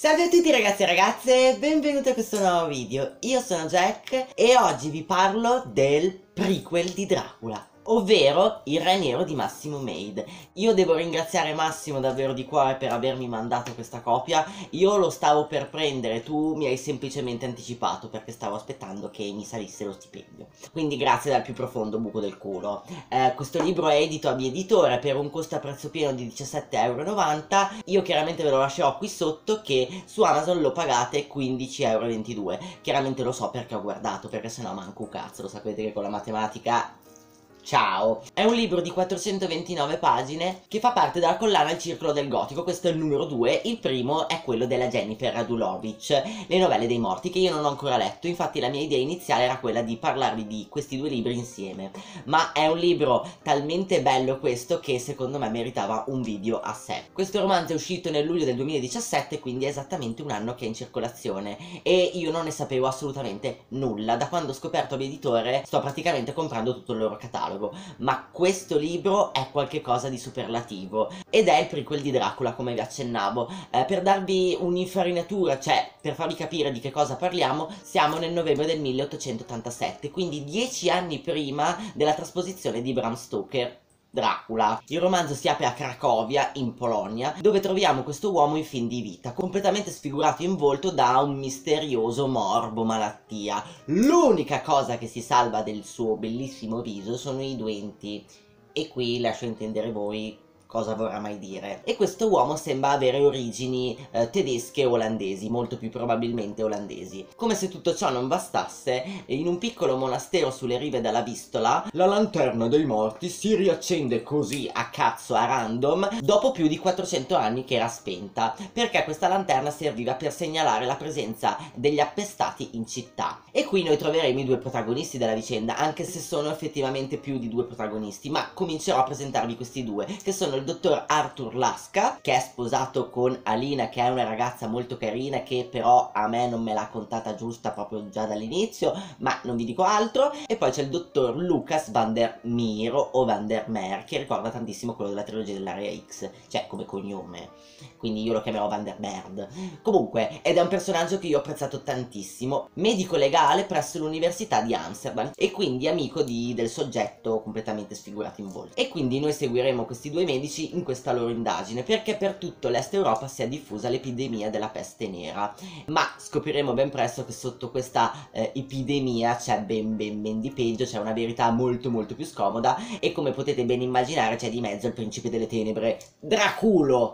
Salve a tutti ragazzi e ragazze, benvenuti a questo nuovo video. Io sono Jack e oggi vi parlo del prequel di Dracula, ovvero Il Re Nero di Massimo Made. Io devo ringraziare Massimo davvero di cuore per avermi mandato questa copia. Io lo stavo per prendere, tu mi hai semplicemente anticipato perché stavo aspettando che mi salisse lo stipendio. Quindi grazie dal più profondo buco del culo. Questo libro è edito a mio editore per un costo a prezzo pieno di 17,90 €. Io chiaramente ve lo lascerò qui sotto che su Amazon lo pagate 15,22 €. Chiaramente lo so perché ho guardato, perché sennò manco un cazzo, lo sapete che con la matematica... Ciao! È un libro di 429 pagine che fa parte della collana Il Circolo del Gotico. Questo è il numero 2, il primo è quello della Jennifer Radulovic, Le novelle dei morti, che io non ho ancora letto. Infatti la mia idea iniziale era quella di parlarvi di questi due libri insieme, ma è un libro talmente bello questo che secondo me meritava un video a sé. Questo romanzo è uscito nel luglio del 2017, quindi è esattamente un anno che è in circolazione e io non ne sapevo assolutamente nulla. Da quando ho scoperto l'editore sto praticamente comprando tutto il loro catalogo. Ma questo libro è qualcosa di superlativo ed è il prequel di Dracula, come vi accennavo. Per darvi un'infarinatura, cioè per farvi capire di che cosa parliamo, siamo nel novembre del 1887, quindi 10 anni prima della trasposizione di Bram Stoker, Dracula. Il romanzo si apre a Cracovia, in Polonia, dove troviamo questo uomo in fin di vita, completamente sfigurato in volto da un misterioso morbo, malattia. L'unica cosa che si salva del suo bellissimo viso sono i denti. E qui lascio intendere voi cosa vorrà mai dire. E questo uomo sembra avere origini tedesche o olandesi, molto più probabilmente olandesi. Come se tutto ciò non bastasse, in un piccolo monastero sulle rive della Vistola, la lanterna dei morti si riaccende così a cazzo, a random, dopo più di 400 anni che era spenta, perché questa lanterna serviva per segnalare la presenza degli appestati in città. E qui noi troveremo i due protagonisti della vicenda, anche se sono effettivamente più di due protagonisti, ma comincerò a presentarvi questi due, che sono il dottor Arthur Laska, che è sposato con Alina, che è una ragazza molto carina, che però a me non me l'ha contata giusta proprio già dall'inizio, ma non vi dico altro. E poi c'è il dottor Lucas van der Meer o van der Meer, che ricorda tantissimo quello della trilogia dell'Area X, cioè come cognome, quindi io lo chiamerò van der Merd. Comunque, ed è un personaggio che io ho apprezzato tantissimo, medico legale presso l'Università di Amsterdam e quindi amico del soggetto completamente sfigurato in volto. E quindi noi seguiremo questi due medici in questa loro indagine, perché per tutto l'Est Europa si è diffusa l'epidemia della peste nera, ma scopriremo ben presto che sotto questa epidemia c'è ben di peggio, c'è una verità molto più scomoda e come potete ben immaginare c'è di mezzo il principe delle tenebre, Draculo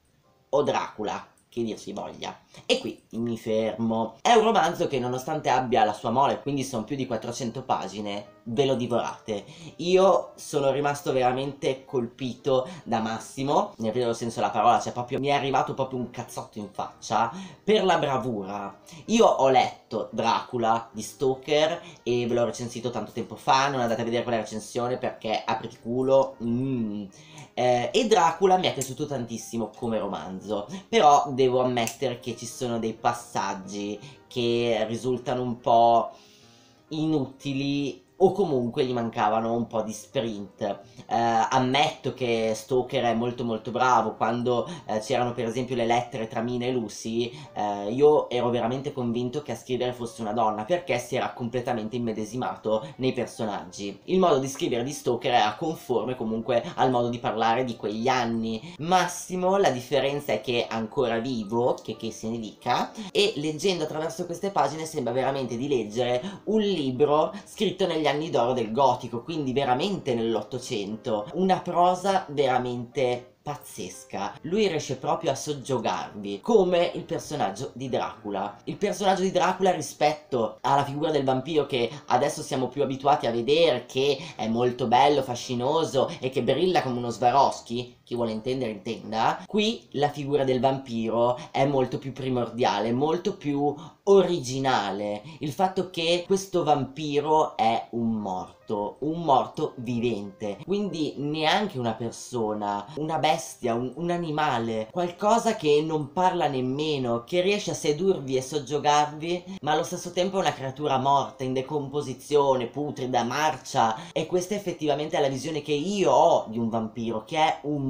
o Dracula, che dir si voglia. E qui mi fermo. È un romanzo che nonostante abbia la sua mole, quindi sono più di 400 pagine, ve lo divorate. Io sono rimasto veramente colpito da Massimo, nel vero senso della parola, cioè proprio mi è arrivato proprio un cazzotto in faccia per la bravura. Io ho letto Dracula di Stoker e ve l'ho recensito tanto tempo fa, non andate a vedere quella recensione perché apriti culo. E Dracula mi è piaciuto tantissimo come romanzo, però devo ammettere che ci sono dei passaggi che risultano un po' inutili o comunque gli mancavano un po' di sprint. Ammetto che Stoker è molto bravo. Quando c'erano per esempio le lettere tra Mina e Lucy, io ero veramente convinto che a scrivere fosse una donna, perché si era completamente immedesimato nei personaggi. Il modo di scrivere di Stoker era conforme comunque al modo di parlare di quegli anni. Massimo, la differenza è che è ancora vivo, che se ne dica, e leggendo attraverso queste pagine sembra veramente di leggere un libro scritto negli anni d'oro del gotico, quindi veramente nell'Ottocento. Una prosa veramente pazzesca. Lui riesce proprio a soggiogarvi, come il personaggio di Dracula. Il personaggio di Dracula rispetto alla figura del vampiro che adesso siamo più abituati a vedere, che è molto bello, fascinoso e che brilla come uno Swarovski, chi vuole intendere intenda, qui la figura del vampiro è molto più primordiale, molto più originale. Il fatto che questo vampiro è un morto vivente, quindi neanche una persona, una bestia, un animale, qualcosa che non parla nemmeno, che riesce a sedurvi e soggiogarvi, ma allo stesso tempo è una creatura morta, in decomposizione, putrida, marcia. E questa effettivamente è la visione che io ho di un vampiro, che è un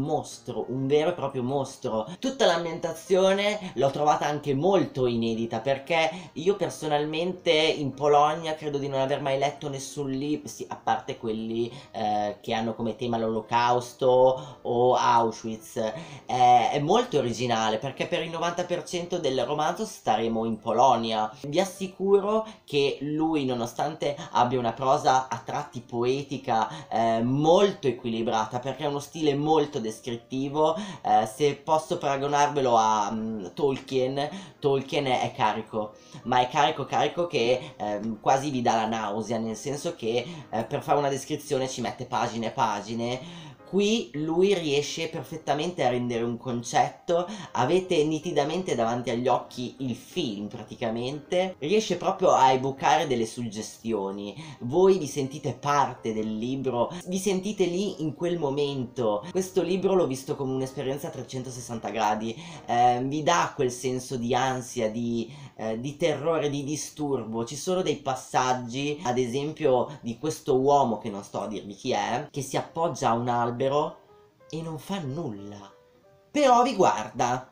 mostro, un vero e proprio mostro. Tutta l'ambientazione l'ho trovata anche molto inedita, perché io personalmente in Polonia credo di non aver mai letto nessun libro, sì, a parte quelli che hanno come tema l'Olocausto o Auschwitz. È molto originale, perché per il 90% del romanzo staremo in Polonia. Vi assicuro che lui, nonostante abbia una prosa a tratti poetica molto equilibrata, perché ha uno stile molto descrittivo, se posso paragonarvelo a Tolkien è carico, ma è carico che quasi vi dà la nausea, nel senso che per fare una descrizione ci mette pagine e pagine. Qui lui riesce perfettamente a rendere un concetto, avete nitidamente davanti agli occhi il film praticamente, riesce proprio a evocare delle suggestioni, voi vi sentite parte del libro, vi sentite lì in quel momento. Questo libro l'ho visto come un'esperienza a 360 gradi, vi dà quel senso di ansia, di terrore, di disturbo. Ci sono dei passaggi, ad esempio di questo uomo, che non sto a dirvi chi è, che si appoggia a un albero e non fa nulla, però vi guarda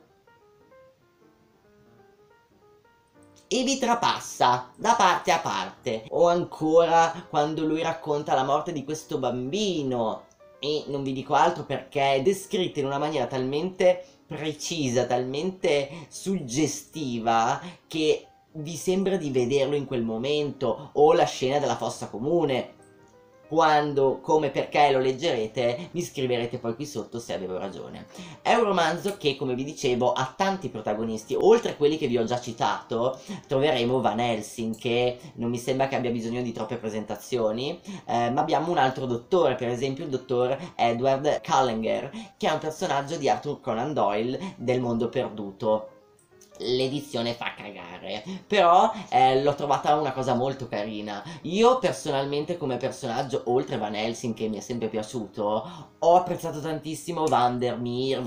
e vi trapassa da parte a parte. O ancora quando lui racconta la morte di questo bambino, e non vi dico altro perché è descritta in una maniera talmente precisa, talmente suggestiva, che vi sembra di vederlo in quel momento. O la scena della fossa comune, quando, come, perché lo leggerete, mi scriverete poi qui sotto se avevo ragione. È un romanzo che, come vi dicevo, ha tanti protagonisti. Oltre a quelli che vi ho già citato, troveremo Van Helsing, che non mi sembra che abbia bisogno di troppe presentazioni, ma abbiamo un altro dottore, per esempio il dottor Edward Cullenger, che è un personaggio di Arthur Conan Doyle del Mondo Perduto. L'edizione fa cagare, però l'ho trovata una cosa molto carina. Io personalmente, come personaggio, oltre Van Helsing che mi è sempre piaciuto, ho apprezzato tantissimo Van der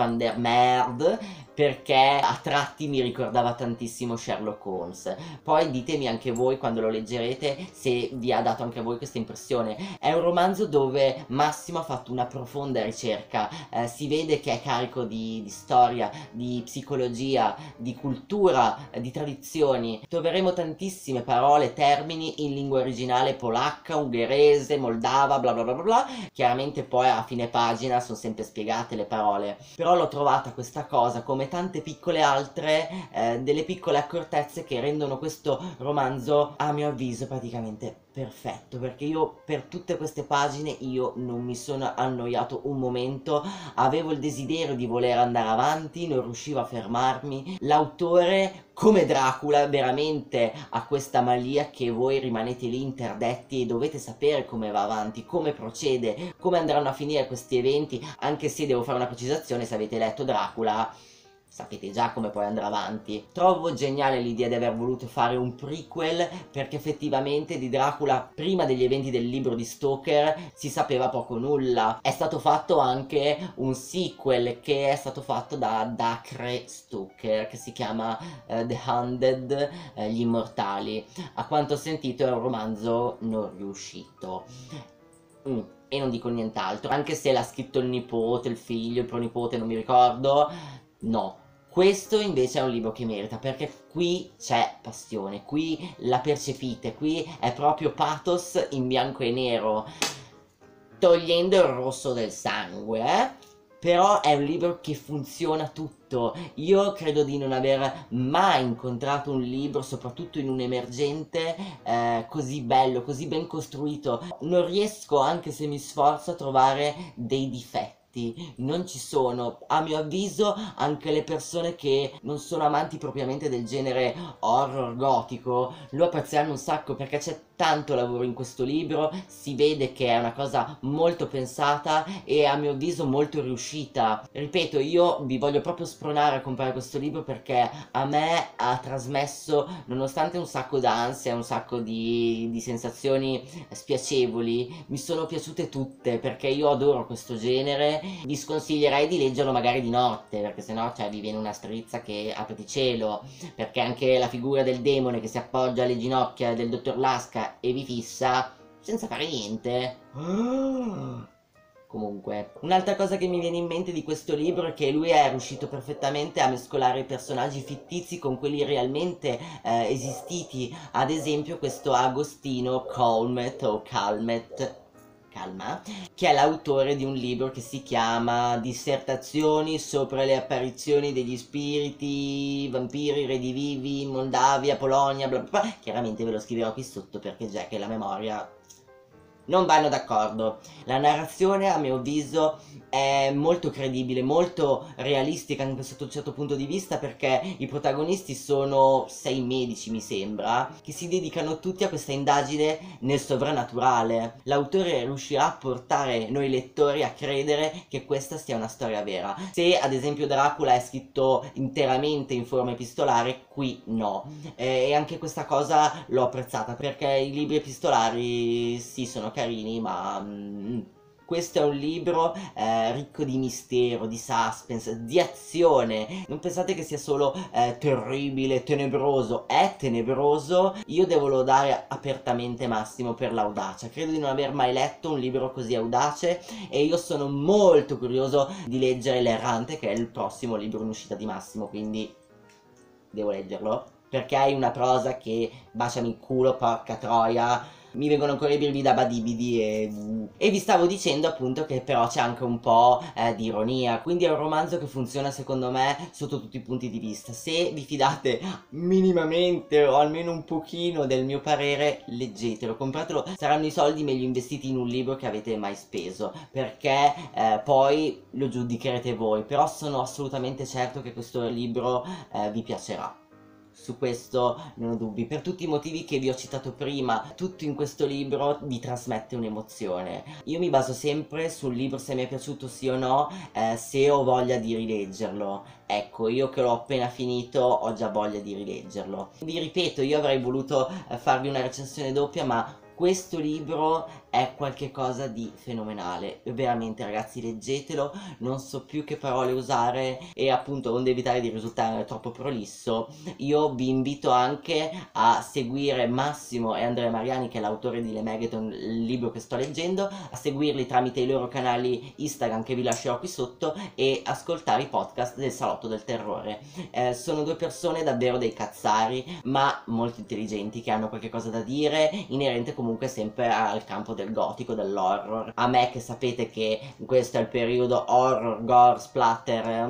Merd, perché a tratti mi ricordava tantissimo Sherlock Holmes. Poi ditemi anche voi quando lo leggerete se vi ha dato anche a voi questa impressione. È un romanzo dove Massimo ha fatto una profonda ricerca, si vede che è carico di storia, di psicologia, di cultura, di tradizioni. Troveremo tantissime parole, termini in lingua originale polacca, ungherese, moldava, bla bla bla bla bla. Chiaramente poi a fine pagina sono sempre spiegate le parole, però l'ho trovata questa cosa, come tante piccole altre, delle piccole accortezze che rendono questo romanzo, a mio avviso, praticamente perfetto, perché io per tutte queste pagine io non mi sono annoiato un momento, avevo il desiderio di voler andare avanti, non riuscivo a fermarmi. L'autore, come Dracula, veramente ha questa malia che voi rimanete lì interdetti e dovete sapere come va avanti, come procede, come andranno a finire questi eventi, anche se devo fare una precisazione: se avete letto Dracula sapete già come poi andrà avanti. Trovo geniale l'idea di aver voluto fare un prequel, perché effettivamente di Dracula, prima degli eventi del libro di Stoker, si sapeva poco o nulla. È stato fatto anche un sequel che è stato fatto da Dacre Stoker, che si chiama The Hundred, Gli Immortali. A quanto ho sentito è un romanzo non riuscito. E non dico nient'altro, anche se l'ha scritto il nipote, il figlio, il pronipote, non mi ricordo. No, questo invece è un libro che merita, perché qui c'è passione, qui la percepite, qui è proprio pathos in bianco e nero, togliendo il rosso del sangue, però è un libro che funziona tutto. Io credo di non aver mai incontrato un libro, soprattutto in un emergente, così bello, così ben costruito. Non riesco, anche se mi sforzo, a trovare dei difetti. Non ci sono. A mio avviso anche le persone che non sono amanti propriamente del genere horror gotico lo apprezzeranno un sacco, perché c'è tanto lavoro in questo libro, si vede che è una cosa molto pensata e a mio avviso molto riuscita. Ripeto, io vi voglio proprio spronare a comprare questo libro, perché a me ha trasmesso, nonostante un sacco d'ansia, un sacco di sensazioni spiacevoli, mi sono piaciute tutte, perché io adoro questo genere. Vi sconsiglierei di leggerlo magari di notte, perché sennò vi viene una strizza che apriti cielo, perché anche la figura del demone che si appoggia alle ginocchia del dottor Lasca e vi fissa senza fare niente. Comunque, un'altra cosa che mi viene in mente di questo libro è che lui è riuscito perfettamente a mescolare i personaggi fittizi con quelli realmente esistiti. Ad esempio questo Agostino Calmet o Calma, che è l'autore di un libro che si chiama Dissertazioni sopra le apparizioni degli spiriti, vampiri, redivivi in Moldavia, Polonia, bla bla bla. Chiaramente ve lo scriverò qui sotto perché Jack e la memoria non vanno d'accordo. La narrazione, a mio avviso, è molto credibile, molto realistica anche sotto un certo punto di vista, perché i protagonisti sono 6 medici, mi sembra, che si dedicano tutti a questa indagine nel sovrannaturale. L'autore riuscirà a portare noi lettori a credere che questa sia una storia vera. Se ad esempio Dracula è scritto interamente in forma epistolare, qui no. E anche questa cosa l'ho apprezzata, perché i libri epistolari sì, sono carini, ma questo è un libro ricco di mistero, di suspense, di azione. Non pensate che sia solo terribile, tenebroso. È tenebroso. Io devo lodare apertamente Massimo per l'audacia. Credo di non aver mai letto un libro così audace e io sono molto curioso di leggere L'Errante, che è il prossimo libro in uscita di Massimo, quindi devo leggerlo. Perché hai una prosa che baciami il culo, porca troia. Mi vengono ancora i brividi da badibidi e vi stavo dicendo appunto che però c'è anche un po' di ironia, quindi è un romanzo che funziona secondo me sotto tutti i punti di vista. Se vi fidate minimamente o almeno un pochino del mio parere, leggetelo, compratelo, saranno i soldi meglio investiti in un libro che avete mai speso, perché poi lo giudicherete voi, però sono assolutamente certo che questo libro vi piacerà. Su questo non ho dubbi, per tutti i motivi che vi ho citato prima. Tutto in questo libro vi trasmette un'emozione. Io mi baso sempre sul libro, se mi è piaciuto sì o no, se ho voglia di rileggerlo. Ecco, io che l'ho appena finito ho già voglia di rileggerlo. Vi ripeto, io avrei voluto farvi una recensione doppia, ma questo libro è qualcosa di fenomenale. Veramente ragazzi, leggetelo, non so più che parole usare e appunto onde evitare di risultare troppo prolisso, io vi invito anche a seguire Massimo e Andrea Mariani, che è l'autore di Le Megaton, il libro che sto leggendo, a seguirli tramite i loro canali Instagram che vi lascerò qui sotto e ascoltare i podcast del Salotto del Terrore. Sono due persone davvero dei cazzari, ma molto intelligenti, che hanno qualche cosa da dire, inerente comunque sempre al campo del gotico, dell'horror. A me, che sapete che questo è il periodo horror, gore, splatter,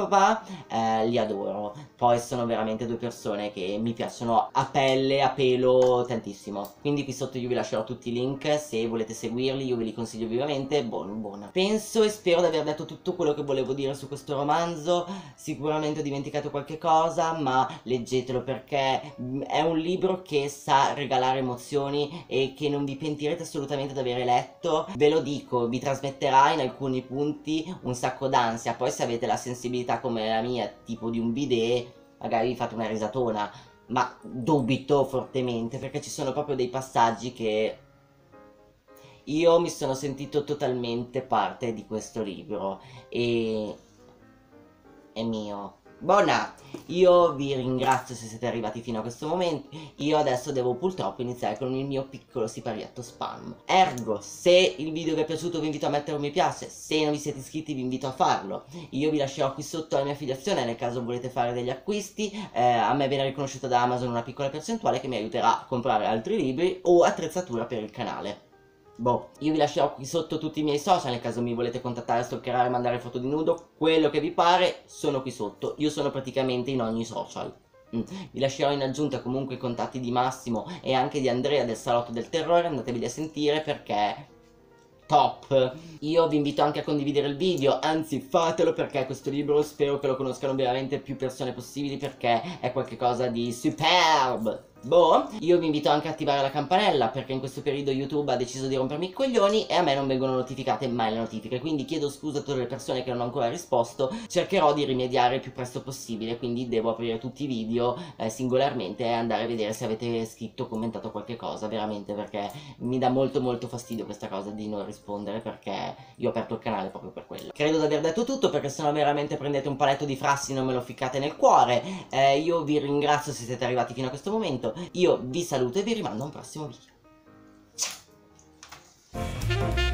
li adoro. Poi sono veramente due persone che mi piacciono a pelle, a pelo, tantissimo. Quindi qui sotto io vi lascerò tutti i link, se volete seguirli io ve li consiglio vivamente. Buona. Penso e spero di aver detto tutto quello che volevo dire su questo romanzo. Sicuramente ho dimenticato qualche cosa, ma leggetelo perché è un libro che sa regalare emozioni e che non vi pentirete assolutamente di avere letto. Ve lo dico, vi trasmetterà in alcuni punti un sacco d'ansia. Poi se avete la sensibilità come la mia, tipo di un bidet, magari vi fate una risatona, ma dubito fortemente perché ci sono proprio dei passaggi che io mi sono sentito totalmente parte di questo libro e è mio. Buona, io vi ringrazio se siete arrivati fino a questo momento. Io adesso devo purtroppo iniziare con il mio piccolo siparietto spam. Ergo, se il video vi è piaciuto vi invito a mettere un mi piace, se non vi siete iscritti vi invito a farlo. Io vi lascerò qui sotto la mia affiliazione nel caso volete fare degli acquisti. A me viene riconosciuta da Amazon una piccola percentuale che mi aiuterà a comprare altri libri o attrezzatura per il canale. Boh, io vi lascerò qui sotto tutti i miei social nel caso mi volete contattare, stalkerare, mandare foto di nudo, quello che vi pare, sono qui sotto. Io sono praticamente in ogni social. Vi lascerò in aggiunta comunque i contatti di Massimo e anche di Andrea del Salotto del Terrore, andateveli a sentire perché top. Io vi invito anche a condividere il video, anzi fatelo perché questo libro spero che lo conoscano veramente più persone possibili perché è qualcosa di superb. Boh, io vi invito anche a attivare la campanella perché in questo periodo YouTube ha deciso di rompermi i coglioni e a me non vengono notificate mai le notifiche, quindi chiedo scusa a tutte le persone che non ho ancora risposto, cercherò di rimediare il più presto possibile, quindi devo aprire tutti i video singolarmente e andare a vedere se avete scritto o commentato qualche cosa, veramente, perché mi dà molto fastidio questa cosa di non rispondere perché io ho aperto il canale proprio per quello. Credo di aver detto tutto perché sennò veramente prendete un paletto di frassi e non me lo ficcate nel cuore. Io vi ringrazio se siete arrivati fino a questo momento. Io vi saluto e vi rimando a un prossimo video. Ciao!